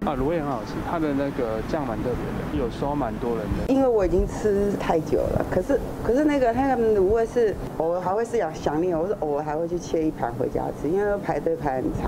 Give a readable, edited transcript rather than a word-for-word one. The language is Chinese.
啊，卤味很好吃，它的那个酱蛮特别的，有收蛮多人的。 因为我已经吃太久了，可是那个卤味是偶尔还会是想念，我是偶尔还会去切一盘回家吃，因为排队排很长。